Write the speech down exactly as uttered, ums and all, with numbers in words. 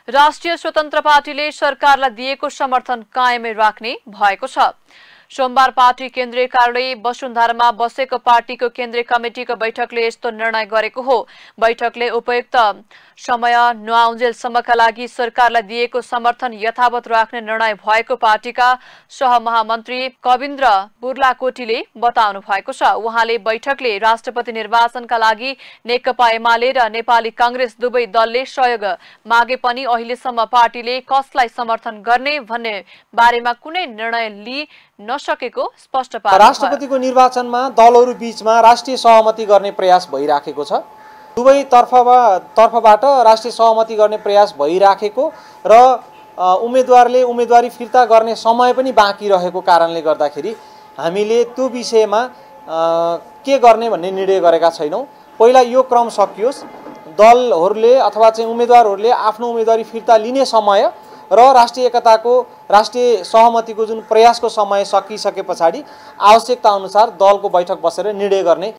राष्ट्रिय स्वतन्त्र पार्टीले सरकारलाई दिएको समर्थन कायमै राख्ने भएको छ। सोमबार पार्टी केन्द्रीय कार्यालय वसुन्धरामा बसेको पार्टीको केन्द्रीय कमिटिको बैठकले यस्तो निर्णय गरेको हो। बैठकले उपयुक्त समय नआउन्जेलसम्मका लागि सरकारलाई दिएको समर्थन यथावत राख्ने निर्णय भएको पार्टीका सहमहामन्त्री कविन्द्र बुर्लाकोटीले बताउनु भएको छ। उहाँले बैठकले राष्ट्रपति निर्वाचनका लागि नेकपा एमाले र नेपाली कांग्रेस दुवै दलले सहयोग मागे पनि अहिलेसम्म पार्टीले कसलाई समर्थन गर्ने भन्ने बारेमा कुनै निर्णय लिई नसकेको स्पष्ट पार्नु। राष्ट्रपतिको निर्वाचनमा दलहरू बीचमा राष्ट्रिय सहमति गर्ने प्रयास भइराखेको छ। दुवै तर्फमा तर्फबाट राष्ट्रिय सहमति गर्ने प्रयास भइराखेको र उम्मेदवारले उम्मेदवारी फिर्ता गर्ने समय पनि बाँकी रहेको कारणले गर्दाखेरि हामीले त्यो विषयमा के गर्ने भन्ने निर्णय गरेका छैनौं। पहिला यो क्रम सकियोस्, दलहरूले अथवा चाहिँ उम्मेदवारहरूले आफ्नो उम्मेदवारी फिर्ता लिने समय र राष्ट्रिय एकताको राष्ट्रिय सहमतिको जुन प्रयासको समय सकिसके पछाडि आवश्यकता अनुसार दलको बैठक बसेर निर्णय गर्ने